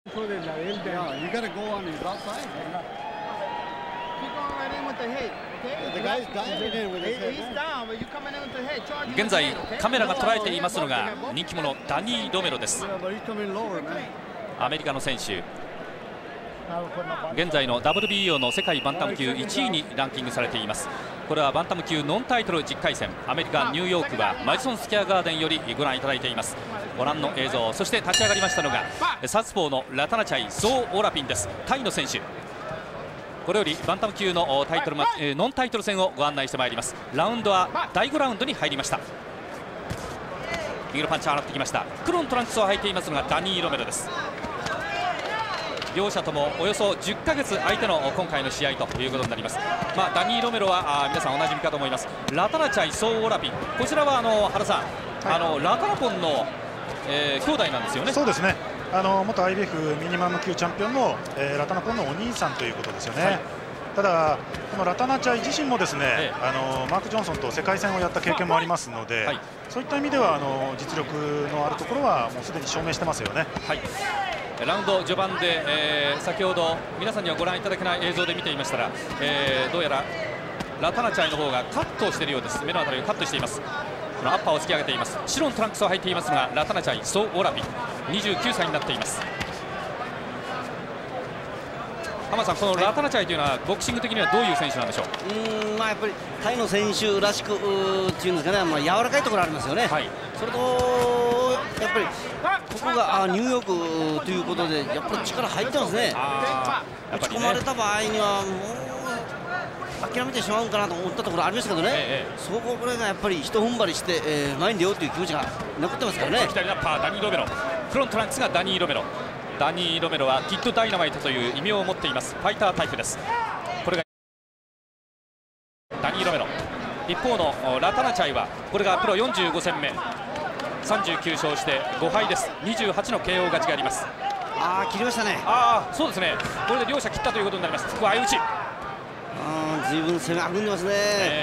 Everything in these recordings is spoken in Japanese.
So there's a hill there. Yeah, you gotta go on his outside. Keep going right in with the head, okay? The guy's diving in with his head. He's down, but you coming in with the head. Charge him with the 現在 head, okay? カメラが捉えていますのが人気者ダニー・ロメロです。 Yeah, but he's coming lower, man. アメリカの選手、現在の WBO の世界バンタム級1位にランキングされています。これはバンタム級ノンタイトル10回戦、アメリカ・ニューヨークはマディソンスクエアガーデンよりご覧いただいています。ご覧の映像、そして立ち上がりましたのがサウスポーのラタナチャイ・ゾー・オラピンです。タイの選手、これよりバンタム級のタイトルノンタイトル戦をご案内してまいります。ラウンドは第5ラウンドに入りました。右のパンチを払ってきました。黒のトランクスを履いていますのがダニー・ロメロです。両者ともおよそ10ヶ月空いての今回の試合ということになります。ダニー・ロメロは皆さんおなじみかと思います。ラタナチャイ・ソー・オラピン、こちらは原さん、ラタナポンの、兄弟なんですよね。 そうですね、元 IBF ミニマム級チャンピオンの、ラタナポンのお兄さんということですよね。はい、ただ、このラタナチャイ自身もですね、マーク・ジョンソンと世界戦をやった経験もありますので、はい、そういった意味では実力のあるところはもうすでに証明してますよね。はい、 ラウンド序盤で、先ほど皆さんにはご覧いただけない映像で見ていましたら、どうやらラタナチャイの方がカットをしているようです。目のあたりをカットしています。このアッパーを突き上げています。白のトランクスを履いていますがラタナチャイ・ソー・オラピン、29歳になっています。浜田さん、このラタナチャイというのはボクシング的にはどういう選手なんでしょう。 やっぱりタイの選手らしくっていうんですかね、柔らかいところありますよね。はい、それとやっぱりここがニューヨークということでやっぱり力入ってますね。打ち込まれた場合にはもう諦めてしまうんかなと思ったところありましたけどね、そこぐらいがやっぱり一踏ん張りして、前に出ようという気持ちが残ってますからね。 左ラッパーダニー・ロメロ、フロントランクスがダニー・ロメロ。ダニー・ロメロはキッド・ダイナマイトという異名を持っています。ファイタータイプです。これがダニー・ロメロ。一方のラタナチャイはこれがプロ45戦目、39勝して5敗です。28の KO 勝ちがあります。 切りましたね。 そうですね、これで両者切ったということになります。ここは相打ち。 随分攻めあぐんでますね。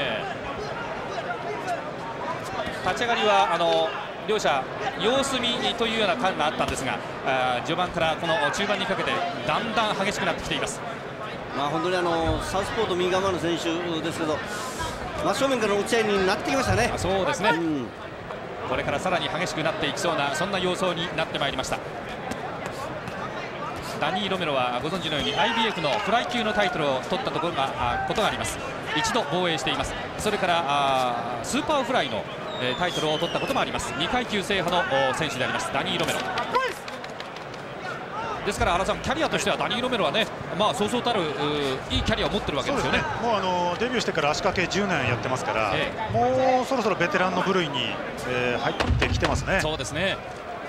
立ち上がりは両者様子見というような感があったんですが、序盤からこの中盤にかけてだんだん激しくなってきています。 本当にサウスポーと右側の選手ですけど、真正面からの打ち合いになってきましたね。 そうですね、これからさらに激しくなっていきそうな、そんな様相になってまいりました。ダニー・ロメロはご存知のように IBF のフライ級のタイトルを取ったことがあります。一度防衛しています。それからスーパーフライのタイトルを取ったこともあります。2階級制覇の選手でありますダニー・ロメロですから、原さん、キャリアとしてはダニー・ロメロはね、そうそうたるいいキャリアを持ってるわけですよね。 もうデビューしてから足掛け10年やってますから、もうそろそろベテランの部類に、入ってきてますね。 そうですね。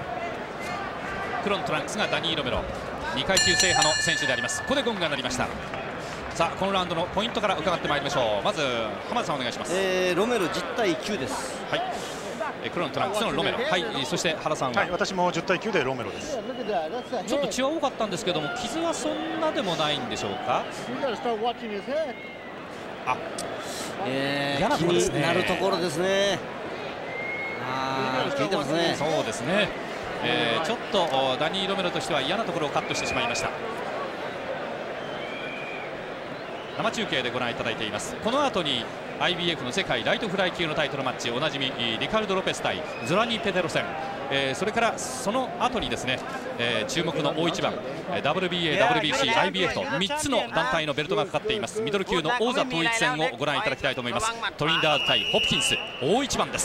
黒のトランクスがダニー・ロメロ、2階級制覇の選手であります。ここでゴングが鳴りました。さあ、このラウンドのポイントから伺ってまいりましょう。まず浜田さんお願いします。 ロメロ10対9です。 はい、黒のトランクスのロメロ、はい、そして原さんは、 私も10対9でロメロです。 ちょっと血は多かったんですけども、傷はそんなでもないんでしょうか。 嫌なところですね。気になるところですね。効いてますね。 そうですね、ちょっとダニー・ロメロとしては嫌なところをカットしてしまいました。生中継でご覧いただいています。この後に IBF の世界ライトフライ級のタイトルマッチ、おなじみリカルド・ロペス対ゾラニ・ペテロ戦、それからその後にですね、注目の大一番 WBA、WBC、IBF と3つの団体のベルトがかかっていますミドル級の王座統一戦をご覧いただきたいと思います。トリンダード対ホプキンス、大一番です。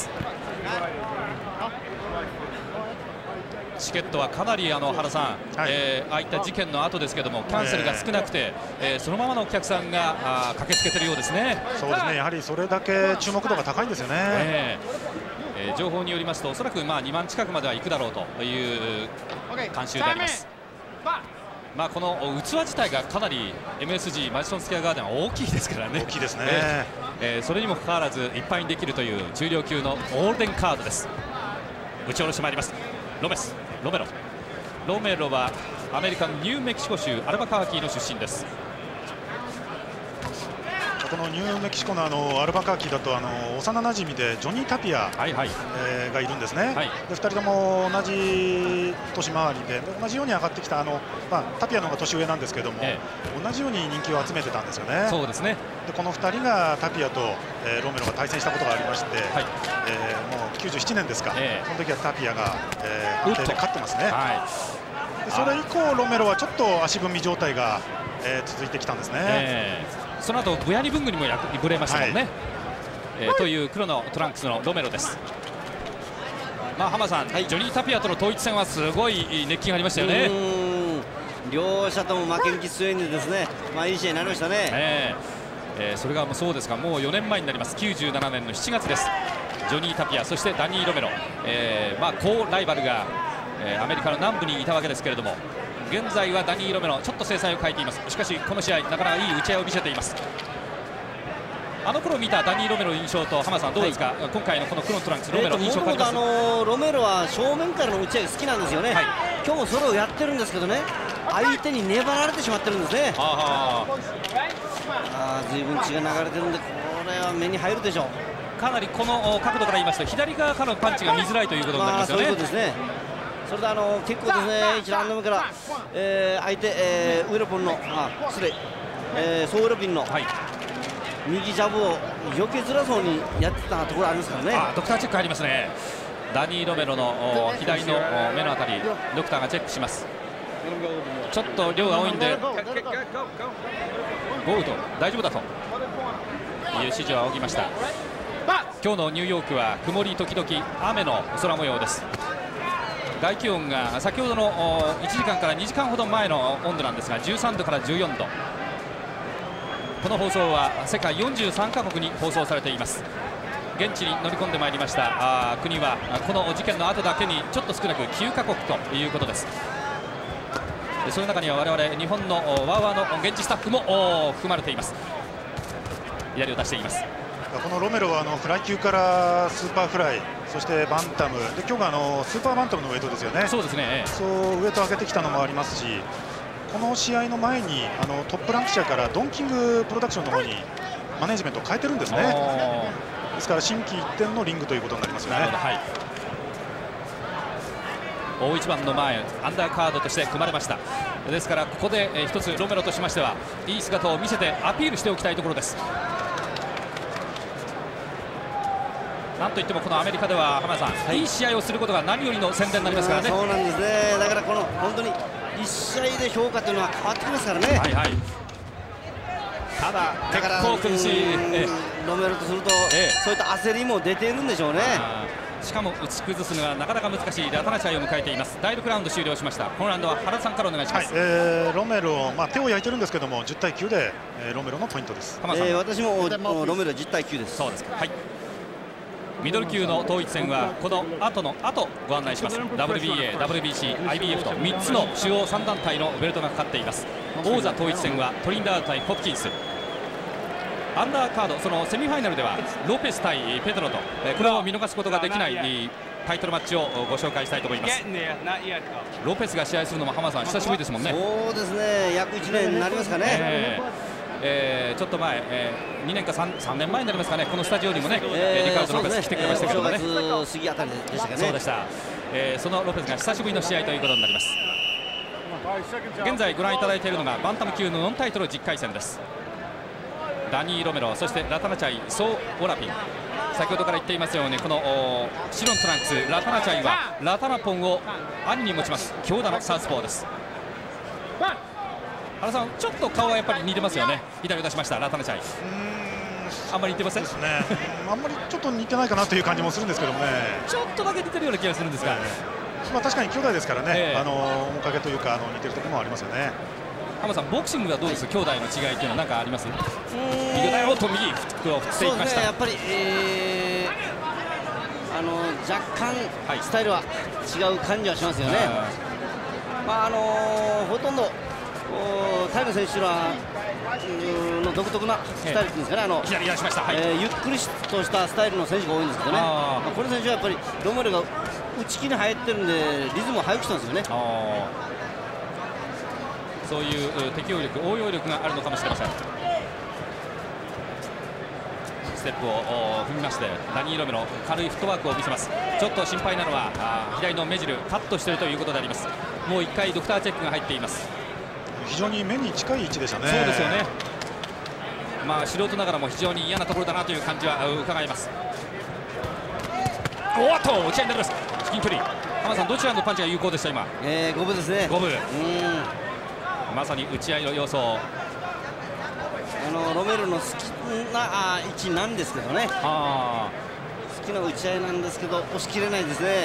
チケットはかなり原さん、ああいった事件の後ですけどもキャンセルが少なくて、そのままのお客さんが駆けつけているようですね。 そうですね、やはりそれだけ注目度が高いんですよね。 情報によりますとおそらく2万近くまでは行くだろうという慣習であります。この器自体がかなり MSG マディソンスクエアガーデンは大きいですからね。 大きいですね。 それにもかかわらずいっぱいにできるという重量級のオールデンカードです。打ち下ろしてまいります。ロメロはアメリカのニューメキシコ州アルバカーキーの出身です。 このニューメキシコのアルバカーキだと幼なじみでジョニー・タピア、がいるんですね。で2人とも同じ年回りで同じように上がってきたタピアの方が年上なんですけども、同じように人気を集めてたんですよね。 そうですね。 でこの2人がタピアと、ロメロが対戦したことがありまして、もう97年ですか、その時はタピアが、判定で勝ってますね。でそれ以降ロメロはちょっと足踏み状態が、続いてきたんですね。 その後ブヤニブングにも敗れましたもんね。という黒のトランクスのロメロです。浜さん、ジョニー・タピアとの統一戦はすごい熱気がありましたよね。 両者とも負けん気強いんでですね、いい試合になりましたね。 それがそうですが、もう4年前になります。97年の7月です。ジョニー・タピア、そしてダニー・ロメロ、好ライバルが、アメリカの南部にいたわけですけれども、現在はダニー・ロメロちょっと精彩を欠いています。しかしこの試合なかなかいい打ち合いを見せています。あの頃見たダニー・ロメロの印象と浜さんどうですか、今回のこの黒のトランクスロメロ印象変わります？ ロメロは正面からの打ち合いが好きなんですよね。今日もそれをやってるんですけどね、相手に粘られてしまってるんですね。随分血が流れてるんで、これは目に入るでしょう。 かなりこの角度から言いますと左側からのパンチが見づらいということになりますよね。 そういうことですね。それで結構ですね、1ラウンド目から、相手、ウエロポンのソウエロピンの、右ジャブを避けづらそうにやってたところありますからね。 ドクターチェック入りますね。ダニー・ロメロの左の目のあたり、ドクターがチェックします。ちょっと量が多いんでゴールド大丈夫だという指示を仰ぎました。今日のニューヨークは曇り時々雨の空模様です。外気温が先ほどの1時間から2時間ほど前の温度なんですが、13度から14度。この放送は世界43カ国に放送されています。現地に乗り込んでまいりました国はこの事件の後だけにちょっと少なく9カ国ということです。その中には我々日本のワーワーの現地スタッフも含まれています。左を出しています。 このロメロはフライ級からスーパーフライ、そしてバンタムで、今日がスーパーバンタムのウェイトですよね。 そうですね。 ウェイト上げてきたのもありますし、この試合の前にトップランク社からドンキングプロダクションの方にマネジメントを変えてるんですね。ですから心機一転のリングということになりますよね。 大一番の前アンダーカードとして組まれました。ですからここで一つロメロとしましてはいい姿を見せてアピールしておきたいところです。なんといってもこのアメリカでは浜田さん、いい試合をすることが何よりの宣伝になりますからね。 そうなんですね。だからこの本当に1試合で評価というのは変わってきますからね。 ただ結構苦しいロメロとすると、そういった焦りも出ているんでしょうね。 しかも打ち崩すのがなかなか難しいラタナ試合を迎えています。第6ラウンド終了しました。このラウンドは原田さんからお願いします。 ロメロ、手を焼いてるんですけども10対9で、ロメロのポイントです。 私もロメロ10対9です。 そうですか。ミドル級の統一戦はこの後ご案内します。 WBA、WBC、IBF と3つの主要3団体のベルトがかかっています。王座統一戦はトリンダード対ホプキンス。アンダーカード、そのセミファイナルではロペス対ペトロと、これを見逃すことができないタイトルマッチをご紹介したいと思います。ロペスが試合するのも浜田さん久しぶりですもんね。 そうですね、約1年になりますかね。 ちょっと前、2年か 3年前になりますかね、このスタジオにもね、リカルド・ロペス来てくれましたけどもね。 お正月過ぎあたりでしたかね。 そうでした。そのロペスが久しぶりの試合ということになります。現在ご覧いただいているのがバンタム級のノンタイトル実回戦です。ダニー・ロメロ、そしてラタナチャイ、ソー・オラピン。先ほどから言っていますように、この白のトランクスラタナチャイはラタナポンを兄に持ちます強打のサウスポーです。原さん、ちょっと顔はやっぱり似てますよね。左を出しましたラタナチャイ。あんまり似てませんですね。 あんまりちょっと似てないかなという感じもするんですけどもね。 ちょっとだけ似てるような気がするんですが、 確かに兄弟ですからね、面影というか似てるところもありますよね。 浜さん、ボクシングはどうですか、兄弟の違いというのは何かあります？右だよと右フックを振っていきました。 やっぱり、若干スタイルは違う感じはしますよね。ほとんどタイの選手の独特なスタイルですかね。 左出しました。 ゆっくりとしたスタイルの選手が多いんですけどね。この選手はやっぱりロメロが内気に入ってるんでリズムを速くしたんですよね。 そういう適応力、応用力があるのかもしれません。 ステップを踏みまして、ダニー・ロメロ軽いフットワークを見せます。ちょっと心配なのは左の目汁カットしているということであります。もう1回ドクターチェックが入っています。 非常に目に近い位置でしたね。 そうですよね。素人ながらも非常に嫌なところだなという感じは伺います。おっと打ち合いになります。至近距離、浜田さんどちらのパンチが有効でした今？ 五分ですね。 五分。まさに打ち合いの要素。 ロメロの好きな位置なんですけどね。好きな打ち合いなんですけど押し切れないですね。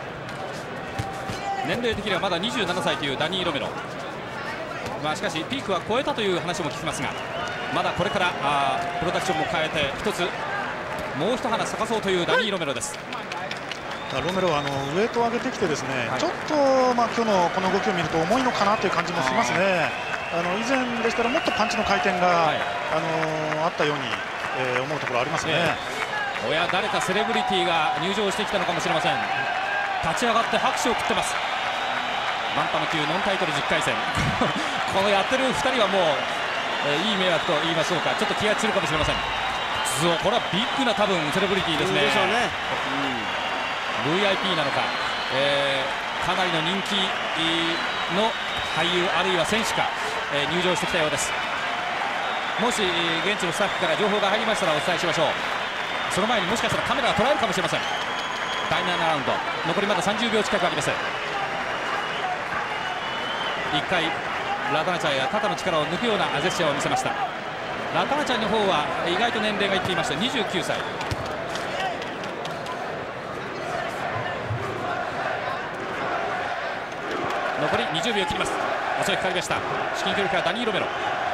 年齢的にはまだ27歳というダニー・ロメロ。しかしピークは超えたという話も聞きますが、まだこれからプロダクションも変えて一つもう一花咲かそうというダニー・ロメロです。 ロメロはウエイトを上げてきてですね、ちょっと今日のこの動きを見ると重いのかなという感じもしますね。以前でしたらもっとパンチの回転が、あったように、思うところありますね。 誰かセレブリティが入場してきたのかもしれません。立ち上がって拍手を送ってます。バンタム級ノンタイトル10回戦このやってる2人はもう、いい迷惑と言いましょうか、ちょっと気が散るかもしれません。これはビッグな多分セレブリティですね。 でしょうね。 VIP なのか、かなりの人気の俳優あるいは選手か、入場してきたようです。もし現地のスタッフから情報が入りましたらお伝えしましょう。その前にもしかしたらカメラが捉えるかもしれません。第7ラウンド残りまだ30秒近くあります。1回ラタナチャイが肩の力を抜くようなジェスチャーを見せました。ラタナチャイの方は意外と年齢がいっていまして29歳。残り20秒切ります。襲いかかりました。至近距離からダニー・ロメロ。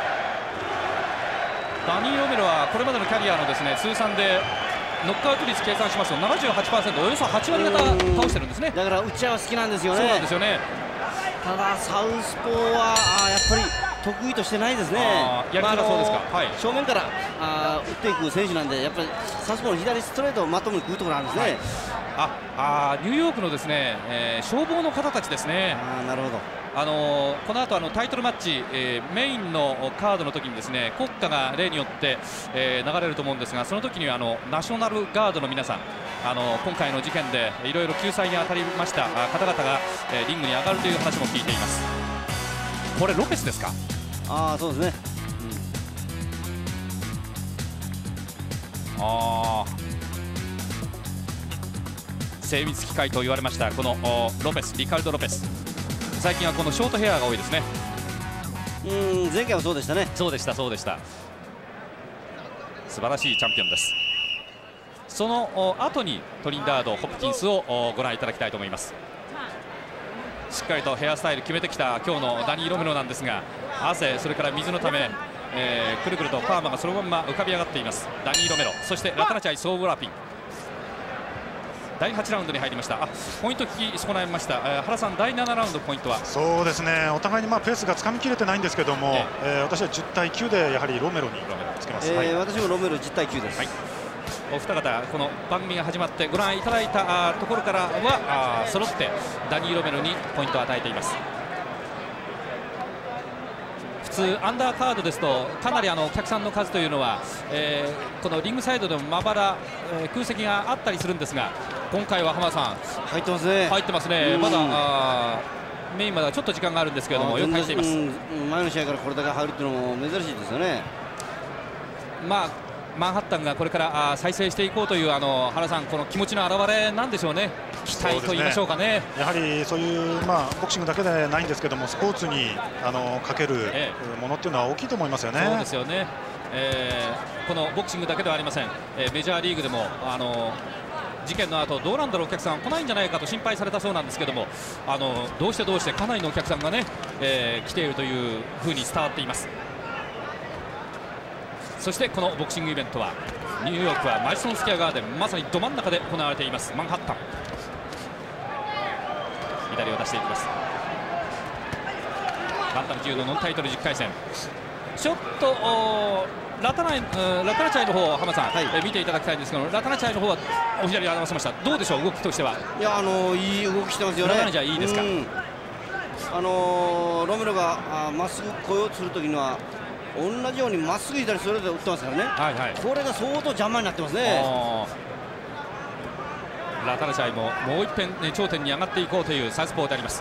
ダニー・ロメロはこれまでのキャリアのですね通算でノックアウト率計算しますと 78%、 およそ8割方倒してるんですね。 だから打ち合いは好きなんですよね。 そうなんですよね。 ただサウスポーはやっぱり得意としてないですね。 やりづらそうですか。 正面から打っていく選手なんで、やっぱりサウスポーの左ストレートをまともに食うところあるんですね。 ニューヨークのですね、消防の方たちですね。 なるほど。 この後タイトルマッチ、メインのカードの時にですね国歌が例によって、流れると思うんですが、その時にはナショナルガードの皆さん、今回の事件でいろいろ救済に当たりました方々が、リングに上がるという話も聞いています。これロペスですか？ そうですね。 精密機械と言われましたこのロペス、リカルド・ロペス。最近はこのショートヘアが多いですね。 前回はそうでしたね。 そうでしたそうでした。素晴らしいチャンピオンです。その後にトリンダード・ホプキンスをご覧いただきたいと思います。しっかりとヘアスタイル決めてきた今日のダニー・ロメロなんですが、汗それから水のため、くるくるとパーマがそのまま浮かび上がっています。ダニー・ロメロ、そしてラタナチャイ・ソーブラピン。第8ラウンドに入りました。ポイント聞き損ないました。原さん、第7ラウンドポイントは？そうですね、 お互いにペースがつかみきれてないんですけども、私は10対9でやはりロメロにつけます。 私もロメロ10対9です。 お二方、この番組が始まってご覧いただいたところからは揃ってダニー・ロメロにポイントを与えています。普通アンダーカードですとかなりお客さんの数というのは、このリングサイドでもまばら、空席があったりするんですが、今回は浜田さん入ってますね。 入ってますね。まだメインまではちょっと時間があるんですけれどもよく入っています。 前の試合からこれだけ入るっていうのも珍しいですよね。 マンハッタンがこれから再生していこうという原さん、この気持ちの表れなんでしょうね。期待と言いましょうかね。 やはりそういうボクシングだけでないんですけども、スポーツにかけるものっていうのは大きいと思いますよね。 そうですよね。このボクシングだけではありません。メジャーリーグでも事件の後どうなんだろう、お客さん来ないんじゃないかと心配されたそうなんですけども、どうしてかなりのお客さんがね、来ているというふうに伝わっています。そしてこのボクシングイベントはニューヨークはマディソンスクエアガーデンまさにど真ん中で行われています。マンハッタン、左を出していきます。バンタム級のノンタイトル10回戦、ちょっとラタナチャイの方、浜さん、見ていただきたいんですけど、ラタナチャイの方はお左を合わせました。どうでしょう、動きとしては。 いや、いい動きしてますよね。 ラタナチャイいいですか。 ロメロがまっすぐ来ようとするときには同じようにまっすぐ左ストレートで打ってますからね、 はいはい、 これが相当邪魔になってますね。 ラタナチャイももう一遍、ね、頂点に上がっていこうというサウスポーであります。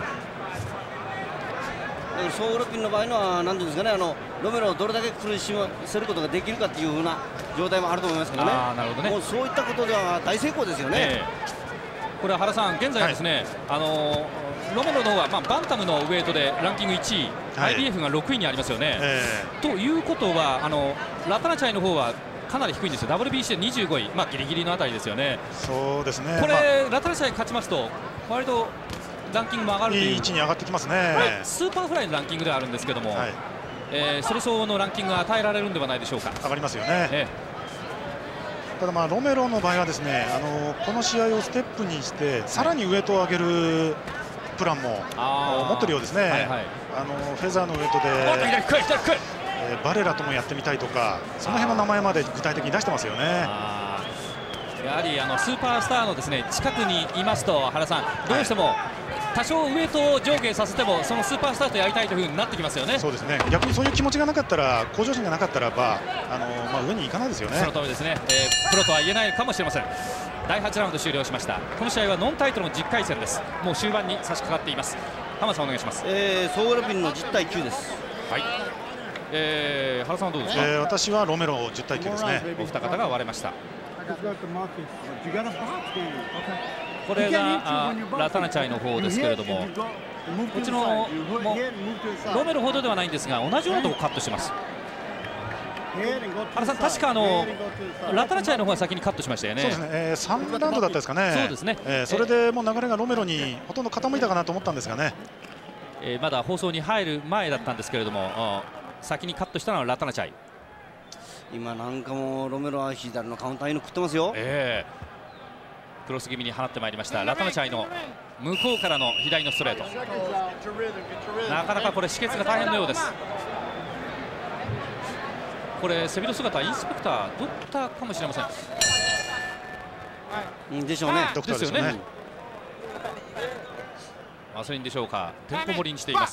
ソールピンの場合のは何ていうんですかね、ロメロをどれだけ苦しませることができるかっていう風な状態もあると思いますけどね。 なるほどね。 もうそういったことでは大成功ですよね。 これは原さん、現在ですね、はい、ロメロの方は、バンタムのウェイトでランキング1位、はい、IBF が6位にありますよね。ということはラタナチャイの方はかなり低いんですよ。 WBC で25位、ギリギリのあたりですよね。 そうですね。 これ、ラタナチャイ勝ちますと割とランキングも上がるという、 いい位置に上がってきますね。 スーパーフライのランキングではあるんですけども、はい、それ相応のランキングが与えられるんではないでしょうか。 上がりますよね。ただロメロの場合はですね、この試合をステップにしてさらにウエイトを上げるプランも持ってるようですね。はいはい、フェザーのウエイトでバレラともやってみたいとか、その辺の名前まで具体的に出してますよね。 やはりスーパースターのですね近くにいますと、原さん、どうしても多少ウエイトを上下させてもそのスーパースターとやりたいというふうになってきますよね。 そうですね。逆にそういう気持ちがなかったら、向上心がなかったらば上に行かないですよね。 その通りですね。プロとは言えないかもしれません。第8ラウンド終了しました。この試合はノンタイトルの10回戦です。もう終盤に差し掛かっています。浜田さんお願いします。 ソールピンの10対9です。 はい。原さんはどうですか。 私はロメロ10対9ですね。 お二方が割れました。これがラタナチャイの方ですけれども、こっちのロメロほどではないんですが、同じようなところをカットしてます。原さん、確かラタナチャイの方が先にカットしましたよね。 そうですね。3ラウンドだったですかね。 そうですね。 それでもう流れがロメロにほとんど傾いたかなと思ったんですがね。 まだ放送に入る前だったんですけれども、先にカットしたのはラタナチャイ。 今なんかもロメロは左のカウンターに食ってますよ。 クロス気味に放ってまいりましたラタナチャイの向こうからの左のストレート。なかなかこれ止血が大変のようです。これ背広姿インスペクタードクターかもしれません。でしょうね。 ドクターですよね。 ワセリンでしょうか。てんこ盛りにしています。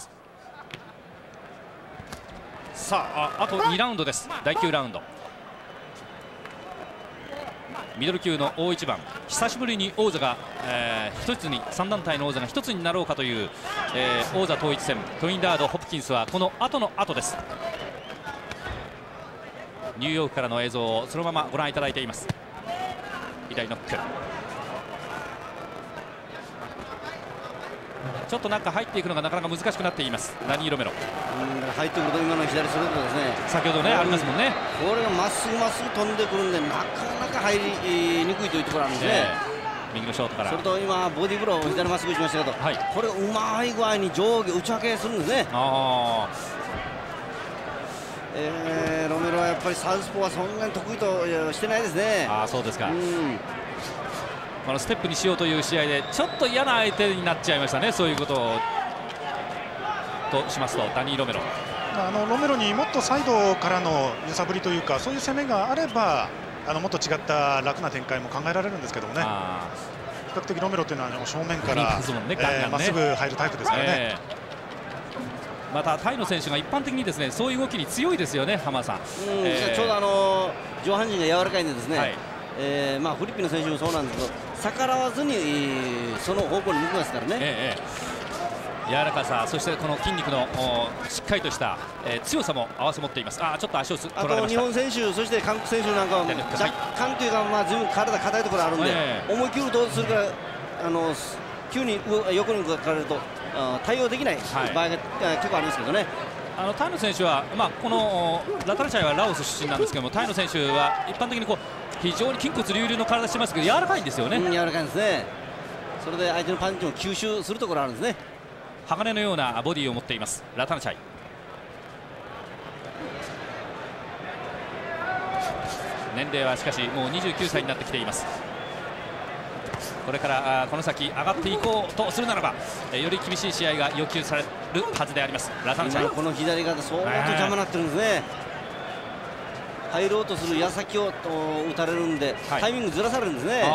さあ、あと2ラウンドです。第9ラウンド、ミドル級の大一番、久しぶりに王座が、一つに3団体の王座が一つになろうかという、王座統一戦、トインダード・ホプキンスはこの後の後です。ニューヨークからの映像をそのままご覧いただいています。左ノック、ちょっと中入っていくのがなかなか難しくなっています。ダニー・ロメロ入ってくると今の左ストレートですね。 先ほどねありますもんね。 これがまっすぐまっすぐ飛んでくるんでなかなか入りにくいというところあるんですね。 右のショートから、 それと今ボディーブローを左まっすぐ打ちましたけど、これがうまい具合に上下打ち分けするんですね。ロメロはやっぱりサウスポーはそんなに得意としてないですね。 そうですか。このステップにしようという試合でちょっと嫌な相手になっちゃいましたね。そういうことをとしますと、ダニー・ロメロロメロにもっとサイドからの揺さぶりというか、そういう攻めがあればもっと違った楽な展開も考えられるんですけどもね。比較的ロメロというのは正面からまっすぐ入るタイプですからね。 またタイの選手が一般的にですねそういう動きに強いですよね、浜田さん。 ちょうど上半身が柔らかいんでですね、フリッピンの選手もそうなんですけど、逆らわずにその方向に向きますからね。 柔らかさ、そしてこの筋肉のしっかりとした、強さも併せ持っています。ちょっと足を取られました。あと日本選手、そして韓国選手なんかは若干というか、ずいぶん体硬いところあるんで、思い切るとするから急に横にかかれると対応できない場合が結構ありますけどね。 タイの選手は、このラタナチャイはラオス出身なんですけども、タイの選手は一般的に非常に筋骨隆々の体してますけど柔らかいんですよね。 柔らかいんですね。それで相手のパンチも吸収するところあるんですね。 鋼のようなボディを持っていますラタナチャイ。年齢はしかしもう29歳になってきています。これからこの先上がっていこうとするならば、より厳しい試合が要求されるはずでありますラタナチャイ。 この左肩相当邪魔になってるんですね。入ろうとする矢先を打たれるんで、タイミングずらされるんですね。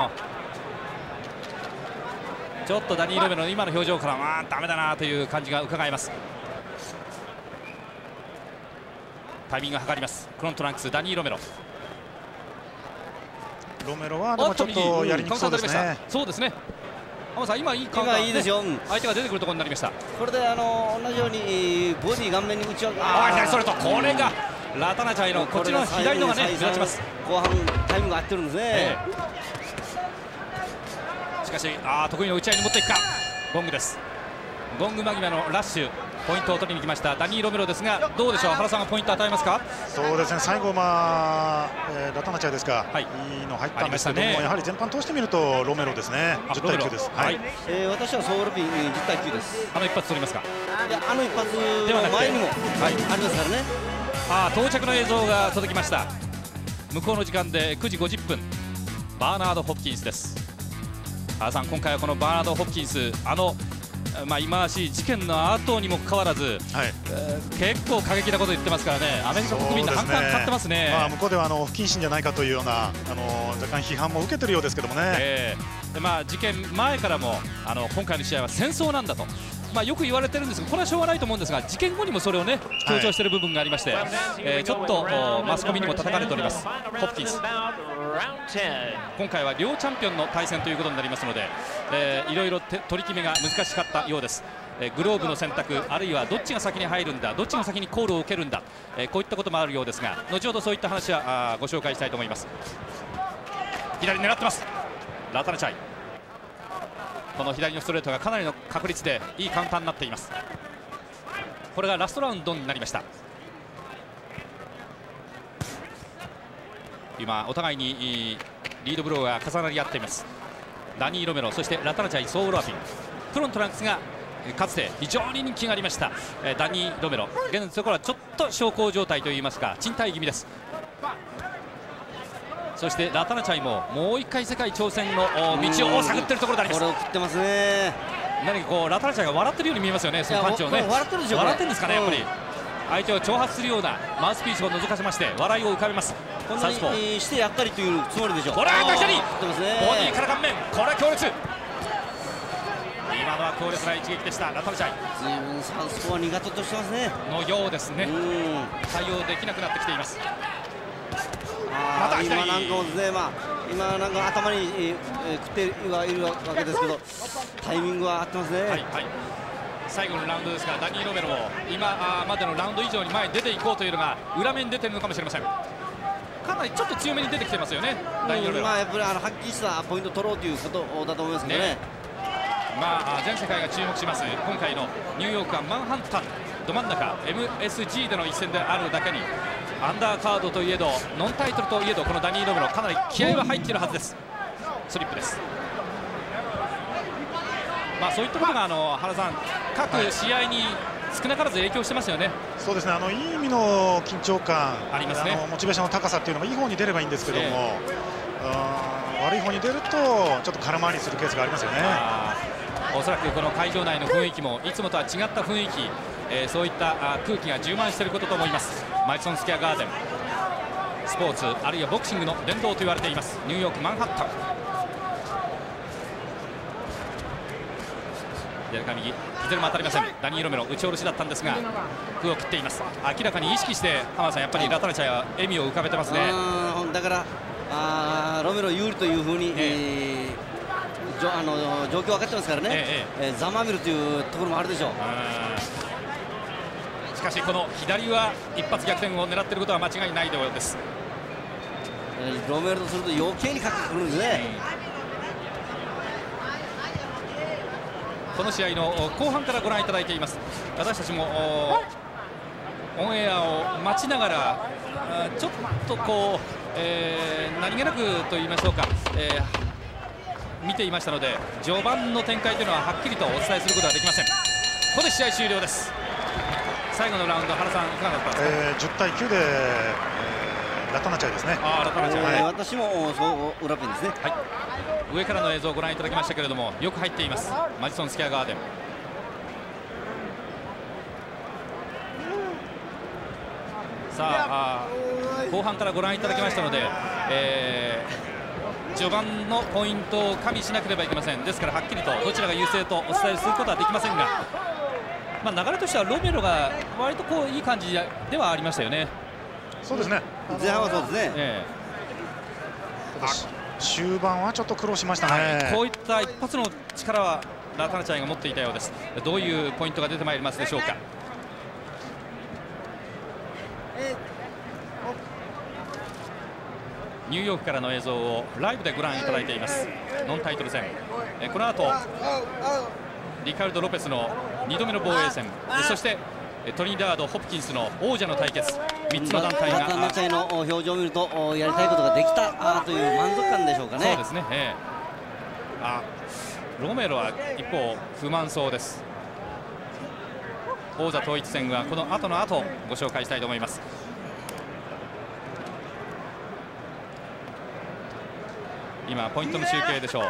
ちょっとダニー・ロメロの今の表情からダメだなという感じが伺えます。 タイミングが計ります。クロントランクスダニー・ロメロ。 ロメロはでもちょっとやりにくそうですね。 そうですね。浜さん、今いいカウンター、 いいですよ、 相手が出てくるところになりました。 これで同じようにボディ顔面に打ち分け、 左ストレート、これがラタナチャイのこっちの左のがね、目立ちます。 後半タイミングが合ってるんですね。 しかし得意の打ち合いに持っていくか。ゴングです。ゴング間際のラッシュ、ポイントを取りに来ましたダニー・ロメロですが、どうでしょう、原さんがポイント与えますか。 そうですね、最後、ラタナチャイですか、いいの入ったんですけども、やはり全般通してみるとロメロですね。10対9です。 私はソウルピン10対9です。 一発取りますか。 いや、一発の前にもありますからね。 到着の映像が届きました。向こうの時間で9時50分、バーナード・ホプキンスです。原さん、今回はこのバーナード・ホプキンス、忌まわしい事件の後にもかかわらず、結構過激なこと言ってますからね、アメリカ国民の反感買ってますね。 向こうでは不謹慎じゃないかというような若干批判も受けてるようですけどもね。 事件前からも今回の試合は戦争なんだと、よく言われてるんですが、これはしょうがないと思うんですが、事件後にもそれをね強調している部分がありまして、ちょっとマスコミにも叩かれております。ホプキンス、今回は両チャンピオンの対戦ということになりますので、いろいろ取り決めが難しかったようです。グローブの選択、あるいはどっちが先に入るんだ、どっちが先にコールを受けるんだ、こういったこともあるようですが、後ほどそういった話はご紹介したいと思います。左狙ってます、ラタナチャイ。この左のストレートがかなりの確率でいいカウンターになっています。これがラストラウンドになりました。今お互いにリードブローが重なり合っています。ダニー・ロメロ、そしてラタナチャイ、ソウルアピン、クロントランクスがかつて非常に人気がありましたダニー・ロメロ、現在のところはちょっと小康状態といいますか、賃貸気味です。そしてラタナチャイももう1回世界挑戦の道を探っているところであります。 これを食ってますね。 何かこうラタナチャイが笑ってるように見えますよね、そのパンチをね。 笑ってるでしょ、 笑ってるんですかね、やっぱり。相手を挑発するようなマウスピースを覗かせまして笑いを浮かべます。 こんなにしてやったりというつもりでしょう。 これは左、ボディーから顔面、これは強烈。今のは強烈な一撃でしたラタナチャイ。 随分サウスポーは苦手としてますね。 のようですね。対応できなくなってきています。 今なんかもですね、今なんか頭に食ってはいるわけですけど、タイミングは合ってますね。 最後のラウンドですからダニー・ロメロも今までのラウンド以上に前に出ていこうというのが裏目に出ているのかもしれません。かなりちょっと強めに出てきてますよね、ダニー・ロメロ。 やっぱりはっきりしたポイントを取ろうということだと思いますけどね。 全世界が注目します今回のニューヨークはマンハッタンど真ん中 MSG での一戦であるだけに、アンダーカードといえどノンタイトルといえど、このダニー・ロメロかなり気合は入っているはずです。スリップです。そういったことが原さん、各試合に少なからず影響してますよね。 そうですね、いい意味の緊張感ありますね。 モチベーションの高さっていうのがいい方に出ればいいんですけども、悪い方に出るとちょっと空回りするケースがありますよね。 おそらくこの会場内の雰囲気もいつもとは違った雰囲気、そういった空気が充満していることと思います。マディソンスクエアガーデン、スポーツあるいはボクシングの殿堂と言われていますニューヨークマンハッタン。左から右、いずれも当たりません。ダニー・ロメロ打ち下ろしだったんですが空を切っています。明らかに意識して浜田さん、やっぱりラタナチャイは笑みを浮かべてますね。 だからロメロ有利というふうに、状況分かってますからね、ざまみるというところもあるでしょう。 しかしこの左は一発逆転を狙っていることは間違いないようです。 ロメロとすると余計にかけてくるんですね。 この試合の後半からご覧いただいています。私たちもオンエアを待ちながらちょっとこう、何気なくと言いましょうか、見ていましたので、序盤の展開というのははっきりとお伝えすることはできません。ここで試合終了です。最後のラウンド、原さんいかがだったんですか。 10対9で、ラタナチャイですね。 ラタナチャイ、 私もそう裏ペンですね。 上からの映像をご覧いただきましたけれども、よく入っていますマディソンスクエアガーデン。後半からご覧いただきましたので、序盤のポイントを加味しなければいけません。ですからはっきりとどちらが優勢とお伝えすることはできませんが、流れとしてはロメロが割とこういい感じではありましたよね。 そうですね。 前半はそうですね。 終盤はちょっと苦労しましたね。 こういった一発の力はラタナチャイが持っていたようです。どういうポイントが出てまいりますでしょうか。ニューヨークからの映像をライブでご覧いただいています。ノンタイトル戦、この後リカルド・ロペスの2度目の防衛戦、そしてトリニダード・ホプキンスの王者の対決、3つの団体が。 ラタナチャイの表情を見るとやりたいことができたという満足感でしょうかね。 そうですね、ロメロは一方不満そうです。王座統一戦はこの後の後ご紹介したいと思います。今ポイントの集計でしょう。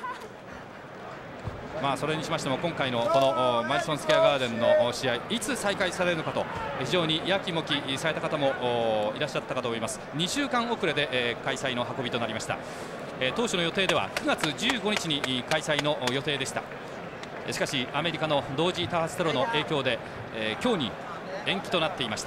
それにしましても今回のこのマディソンスクエアガーデンの試合いつ再開されるのかと非常にやきもきされた方もいらっしゃったかと思います。2週間遅れで開催の運びとなりました。当初の予定では9月15日に開催の予定でした。しかしアメリカの同時多発テロの影響で今日に延期となっていました。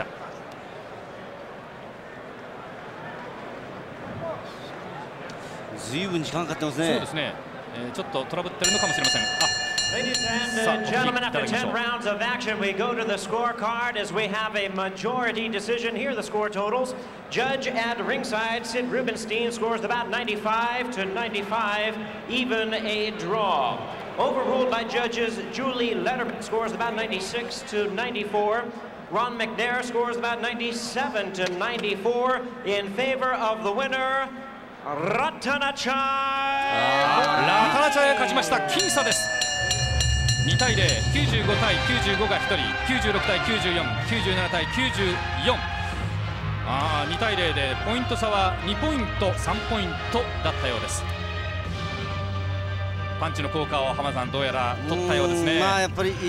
ずいぶん時間かかってますね。 そうですね。ちょっとトラブってるのかもしれません。 Ladies and gentlemen, after 10 rounds of action, we go to the scorecard as we have a majority decision. Here are the score totals. Judge at ringside, Sid Rubenstein, scores about 95 to 95, even a draw. Overruled by judges, Julie Letterman scores about 96 to 94. Ron McNair scores about 97 to 94 in favor of the winner, ラタナチャイ。 ラタナチャイが勝ちました。僅差です。2対0、95対95が1人、96対94、97対94。2対0でポイント差は2ポイント、3ポイントだったようです。パンチの効果を浜田さんどうやら取ったようですね。 やっぱり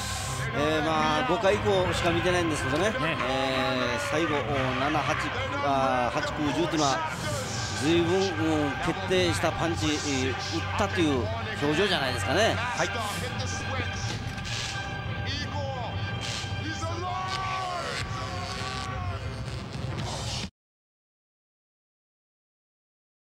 5回以降しか見てないんですけどね、最後7、8、8、9、10というのはずいぶん決定したパンチ打ったという表情じゃないですかね。 はい。